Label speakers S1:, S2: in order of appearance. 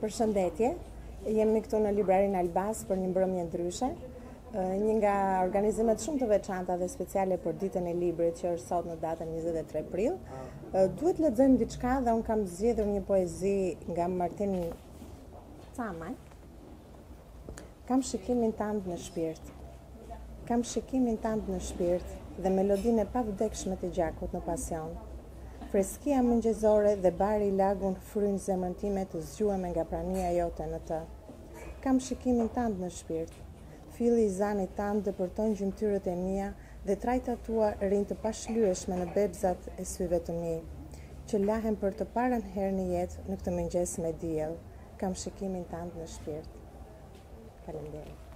S1: Përshëndetje, jemi këtu në librarinë Albas për një mbrëmje ndryshe, një nga organizimet shumë të veçanta dhe speciale për ditën e librit që është sot në datën 23 prill. Duhet lexojmë diçka dhe unë kam zgjedhur një poezi nga Martin Camaj. Kam shikimin tand në shpirt. Kam shikimin tand në shpirt dhe melodinë e pavdekshme të gjakut në pasion. Freskia mëngjesore dhe bari I lagun frynë zemrën time të zgjuar nga prania jote në të. Kam shikimin tand në shpirt. Filli I zanit tand dëpërton gjymtyrët e mia dhe trajtat tua rinë të pashlyeshme në bebzat e syve të mi, që lahen për të parën herë në jetë në këtë mëngjes me diell. Kam shikimin tand në shpirt. Faleminderit.